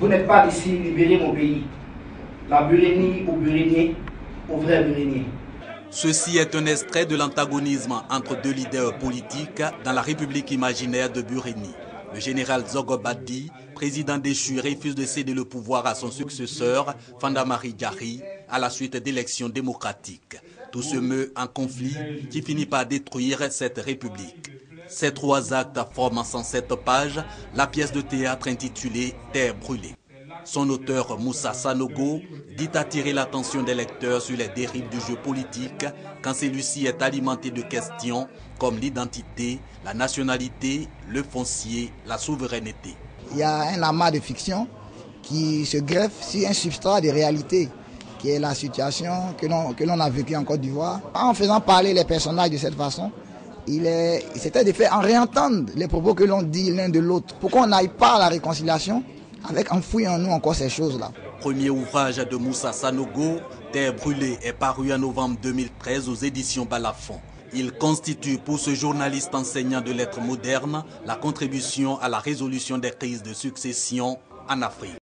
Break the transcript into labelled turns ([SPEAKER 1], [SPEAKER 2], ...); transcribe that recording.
[SPEAKER 1] Vous n'êtes pas ici libérer mon pays. La Burénie aux Buréniens, aux vrais Buréniens.
[SPEAKER 2] Ceci est un extrait de l'antagonisme entre deux leaders politiques dans la République imaginaire de Burénie. Le général Zogobadi, président déchu, refuse de céder le pouvoir à son successeur, Fandamari Diary, à la suite d'élections démocratiques. Tout se meut en conflit qui finit par détruire cette République. Ces trois actes forment en 107 pages la pièce de théâtre intitulée « Terre brûlée ». Son auteur, Moussa Sanogo, dit attirer l'attention des lecteurs sur les dérives du jeu politique quand celui-ci est alimenté de questions comme l'identité, la nationalité, le foncier, la souveraineté.
[SPEAKER 3] Il y a un amas de fiction qui se greffe sur un substrat de réalité, qui est la situation que l'on a vécue en Côte d'Ivoire. En faisant parler les personnages de cette façon, c'était de faire en réentendre les propos que l'on dit l'un de l'autre, pour qu'on n'aille pas à la réconciliation, avec enfoui en nous encore ces choses-là.
[SPEAKER 2] Premier ouvrage de Moussa Sanogo, Terre brûlée, est paru en novembre 2013 aux éditions Balafon. Il constitue pour ce journaliste enseignant de lettres modernes la contribution à la résolution des crises de succession en Afrique.